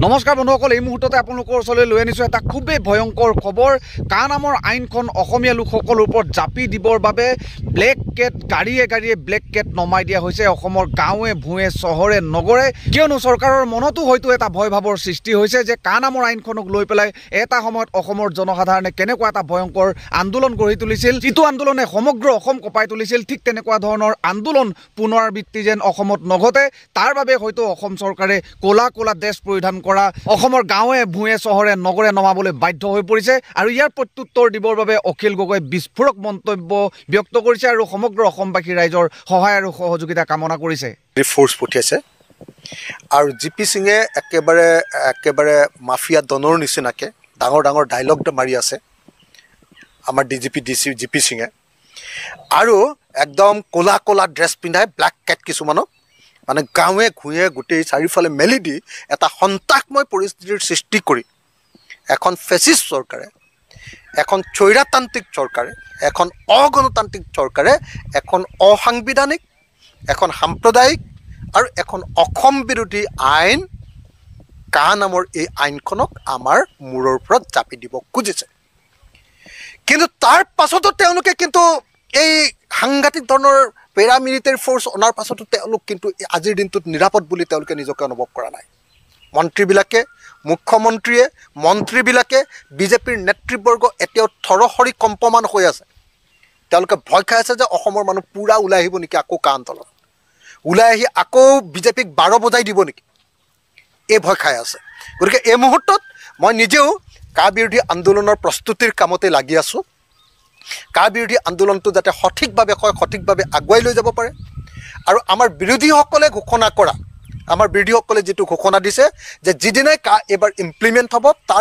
নমস্কাৰ বন্ধুসকল, এই মুহূৰ্ততে আপোনালোকৰ ওচৰলৈ লৈ আনিছোঁ এটা খুবেই ভয়ংকৰ খবৰ। কা নামৰ আইনখন অসমীয়া লোকসকলৰ ওপৰত জাপি দিবৰ বাবে ব্লেক কেট গাড়ীয়ে ব্লেক কেট নমাই দিয়া হৈছে অসমৰ গাঁৱে ভূঞে চহৰে নগৰে। কিয়নো চৰকাৰৰ মনতো হয়তো এটা ভয় ভাৱৰ সৃষ্টি হৈছে যে কা নামৰ আইনখনক লৈ পেলাই এটা সময়ত অসমৰ জনসাধাৰণে কেনেকুৱা এটা ভয়ংকৰ আন্দোলন গঢ়ি তুলিছিল, যিটো আন্দোলনে সমগ্ৰ অসম কঁপাই তুলিছিল। ঠিক তেনেকুৱা ধৰণৰ আন্দোলন পুনৰাবৃত্তি যেন অসমত নঘটে, তাৰ বাবে হয়তো অসম চৰকাৰে ক'লা ড্ৰেছ পৰিধান কৰা অসমৰ গাঁৱে ভূঞে চহৰে নগৰে নমাবলৈ বাধ্য হৈ পৰিছে। আৰু ইয়াৰ প্ৰত্যুত্তৰ দিবৰ বাবে অখিল গগৈ বিস্ফোৰক মন্তব্য ব্যক্ত কৰিছে আৰু সমগ্ৰ অসমবাসী ৰাইজৰ সহায় আৰু সহযোগিতা কামনা কৰিছে। ফোৰ্স পঠিয়াইছে আৰু জিপি সিঙে একেবাৰে মাফিয়া ডনৰ নিচিনাকৈ ডাঙৰ ডাইলগ মাৰি আছে আমাৰ ডিজিপি জিপি সিঙে। আৰু একদম ক'লা ড্ৰেছ পিন্ধাই ব্লেক কেট কিছুমানক মানে গাঁৱে ভূঞে গোটেই চাৰিওফালে মেলি দি এটা সন্ত্ৰাসময় পৰিস্থিতিৰ সৃষ্টি কৰি এখন ফেচিষ্ট চৰকাৰে, এখন স্বৈৰতান্ত্ৰিক চৰকাৰে, এখন অগণতান্ত্ৰিক চৰকাৰে এখন অসাংবিধানিক, এখন সাম্প্ৰদায়িক আৰু এখন অসম বিৰোধী আইন কা নামৰ এই আইনখনক আমাৰ মূৰৰ ওপৰত জাপি দিব খুজিছে। কিন্তু তাৰ পাছতো তেওঁলোকে কিন্তু এই সাংঘাতিক ধৰণৰ পেৰামিলিটাৰী ফ'ৰ্চ অনাৰ পাছতো তেওঁলোক কিন্তু আজিৰ দিনটোত নিৰাপদ বুলি তেওঁলোকে নিজকে অনুভৱ কৰা নাই। মন্ত্ৰীবিলাকে, মুখ্যমন্ত্ৰীয়ে, মন্ত্ৰীবিলাকে, বিজেপিৰ নেতৃবৰ্গ এতিয়াও থৰহৰি কম্পমান হৈ আছে। তেওঁলোকে ভয় খাই আছে যে অসমৰ মানুহ পূৰা ওলাই আহিব নেকি আকৌ কা আন্দোলন, ওলাই আহি আকৌ বিজেপিক 12 বজাই দিব নেকি, এই ভয় খাই আছে। গতিকে এই মুহূৰ্তত মই নিজেও কা বিৰোধী আন্দোলনৰ প্ৰস্তুতিৰ কামতে লাগি আছোঁ। কা বিৰোধী আন্দোলনটো যাতে সঠিকভাৱে হয়, সঠিকভাৱে আগুৱাই লৈ যাব পাৰে। আৰু আমাৰ বিৰোধীসকলে ঘোষণা কৰা, আমাৰ বিৰোধীসকলে যিটো ঘোষণা দিছে যে যিদিনাই কা এইবাৰ ইমপ্লিমেণ্ট হ'ব তাৰ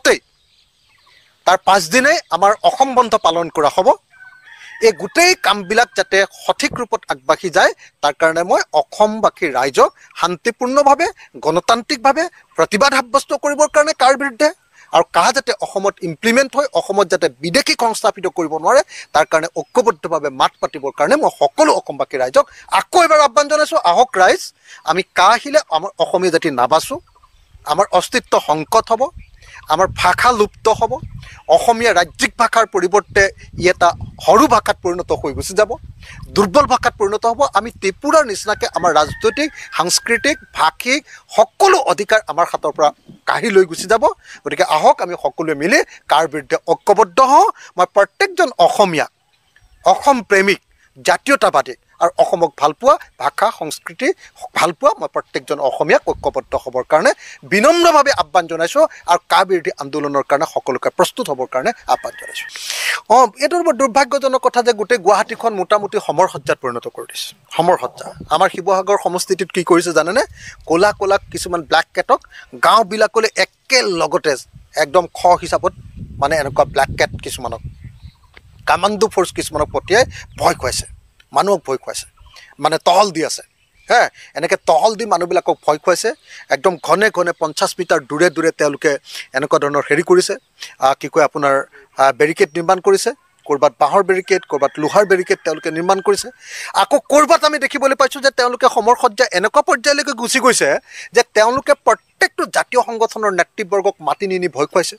পাছদিনাই আমাৰ অসম বন্ধ পালন কৰা হ'ব। এই গোটেই কামবিলাক যাতে সঠিক ৰূপত আগবাঢ়ি যায় তাৰ কাৰণে মই অসমবাসী ৰাইজক শান্তিপূৰ্ণভাৱে, গণতান্ত্ৰিকভাৱে প্ৰতিবাদ সাব্যস্ত কৰিবৰ কাৰণে কাৰ বিৰুদ্ধে আৰু কা যাতে অসমত ইমপ্লিমেণ্ট হয়, অসমত যাতে বিদেশী সংস্থাপিত কৰিব নোৱাৰে তাৰ কাৰণে ঐক্যবদ্ধভাৱে মাত পাতিবৰ কাৰণে মই সকলো অসমবাসী ৰাইজক আকৌ এবাৰ আহ্বান জনাইছোঁ। আহক ৰাইজ, আমি কা আহিলে আমাৰ অসমীয়া জাতি নাবাচোঁ, আমাৰ অস্তিত্ব সংকট হ'ব, আমাৰ ভাষা লুপ্ত হ'ব, অসমীয়া ৰাজ্যিক ভাষাৰ পৰিৱৰ্তে ই এটা সৰু ভাষাত পৰিণত হৈ গুচি যাব, দুৰ্বল ভাষাত পৰিণত হ'ব। আমি ত্ৰিপুৰাৰ নিচিনাকৈ আমাৰ ৰাজনৈতিক, সাংস্কৃতিক, ভাষিক সকলো অধিকাৰ আমাৰ হাতৰ পৰা কাঢ়ি লৈ গুচি যাব। গতিকে আহক আমি সকলোৱে মিলি কাৰ বিৰুদ্ধে ঐক্যবদ্ধ হওঁ। মই প্ৰত্যেকজন অসমীয়া, অসম প্ৰেমিক, জাতীয়তাবাদী আৰু অসমক ভালপোৱা, ভাষা সংস্কৃতি ভালপোৱা মই প্ৰত্যেকজন অসমীয়াক ঐক্যবদ্ধ হ'বৰ কাৰণে বিনম্ৰভাৱে আহ্বান জনাইছোঁ আৰু কা বিৰোধী আন্দোলনৰ কাৰণে সকলোকে প্ৰস্তুত হ'বৰ কাৰণে আহ্বান জনাইছোঁ। এইটো বৰ দুৰ্ভাগ্যজনক কথা যে গোটেই গুৱাহাটীখন মোটামুটি সমৰসজ্জাত পৰিণত কৰি দিছে। সমৰসজ্জা আমাৰ শিৱসাগৰ সমষ্টিটোত কি কৰিছে জানেনে? ক'লা কিছুমান ব্লেক কেটক গাঁওবিলাকলৈ একেলগতে একদম হিচাপত মানে এনেকুৱা ব্লেক কেট কিছুমানক, কামাণ্ডো ফ'ৰ্চ কিছুমানক পঠিয়াই ভয় খুৱাইছে, মানুহক ভয় খুৱাইছে, মানে টহল দি আছে। এনেকৈ টহল দি মানুহবিলাকক ভয় খুৱাইছে। একদম ঘনে 50 মিটাৰ দূৰে তেওঁলোকে এনেকুৱা ধৰণৰ হেৰি কৰিছে, কি কয় আপোনাৰ বেৰিকেড নিৰ্মাণ কৰিছে। ক'ৰবাত বাঁহৰ বেৰিকেড, ক'ৰবাত লোহাৰ বেৰিকেড তেওঁলোকে নিৰ্মাণ কৰিছে। আকৌ ক'ৰবাত আমি দেখিবলৈ পাইছোঁ যে তেওঁলোকে সমৰসজ্জা এনেকুৱা পৰ্যায়লৈকে গুচি গৈছে যে তেওঁলোকে প্ৰত্যেকটো জাতীয় সংগঠনৰ নেতৃবৰ্গক মাতি নি ভয় খুৱাইছে।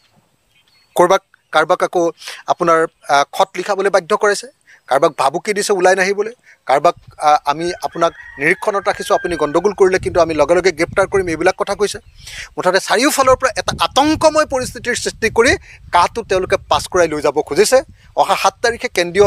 কাৰোবাক আকৌ আপোনাৰ খত লিখাবলৈ বাধ্য কৰাইছে, কাৰোবাক ভাবুকি দিছে ওলাই নাহিবলৈ, কাৰোবাক আমি আপোনাক নিৰীক্ষণত ৰাখিছোঁ, আপুনি গণ্ডগোল কৰিলে কিন্তু আমি লগে লগে গ্ৰেপ্তাৰ কৰিম, এইবিলাক কথা কৈছে। মুঠতে চাৰিওফালৰ পৰা এটা আতংকময় পৰিস্থিতিৰ সৃষ্টি কৰি কাহটো তেওঁলোকে পাছ কৰাই লৈ যাব খুজিছে। অহা 7 তাৰিখে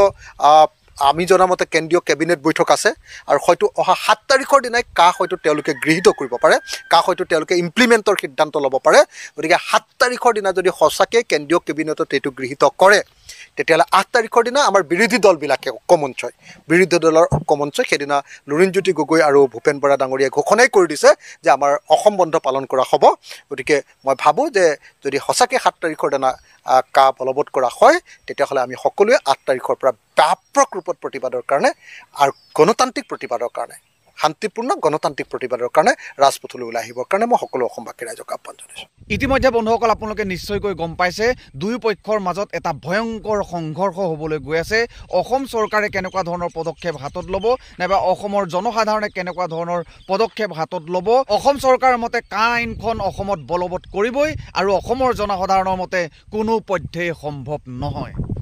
আমি জনামতে কেন্দ্ৰীয় কেবিনেট বৈঠক আছে আৰু হয়তো অহা 7 তাৰিখৰ দিনাই হয়তো তেওঁলোকে গৃহীত কৰিব পাৰে, হয়তো তেওঁলোকে ইমপ্লিমেণ্টৰ সিদ্ধান্ত ল'ব পাৰে। গতিকে 7 তাৰিখৰ দিনা যদি সঁচাকৈ কেন্দ্ৰীয় কেবিনেটত এইটো গৃহীত কৰে তেতিয়াহ'লে 8 তাৰিখৰ দিনা আমাৰ বিৰোধী দলবিলাকে বিৰোধী দলৰ ঐক্যমঞ্চই সেইদিনা লুৰিণজ্যোতি গগৈ আৰু ভূপেন বৰা ডাঙৰীয়াই ঘোষণাই কৰি দিছে যে আমাৰ অসম বন্ধ পালন কৰা হ'ব। গতিকে মই ভাবোঁ যে যদি সঁচাকৈ 7 তাৰিখৰ দিনা কা বলবৎ কৰা হয় তেতিয়াহ'লে আমি সকলোৱে 8 তাৰিখৰ পৰা ব্যাপক ৰূপত প্ৰতিবাদৰ কাৰণে আৰু গণতান্ত্ৰিক প্ৰতিবাদৰ কাৰণে শান্তিপূৰ্ণ গণতান্ত্ৰিক প্ৰতিবাদৰ কাৰণে ৰাজপথলৈ ওলাই আহিবৰ কাৰণে মই সকলো অসমবাসী ৰাইজক আহ্বান জনাইছোঁ। ইতিমধ্যে বন্ধুসকল, আপোনালোকে নিশ্চয়কৈ গম পাইছে দুয়ো পক্ষৰ মাজত এটা ভয়ংকৰ সংঘৰ্ষ হ'বলৈ গৈ আছে। অসম চৰকাৰে কেনেকুৱা ধৰণৰ পদক্ষেপ হাতত ল'ব, নাইবা অসমৰ জনসাধাৰণে কেনেকুৱা ধৰণৰ পদক্ষেপ হাতত ল'ব। অসম চৰকাৰৰ মতে কা আইনখন অসমত বলবৎ কৰিবই, আৰু অসমৰ জনসাধাৰণৰ মতে কোনো পধ্যেই সম্ভৱ নহয়।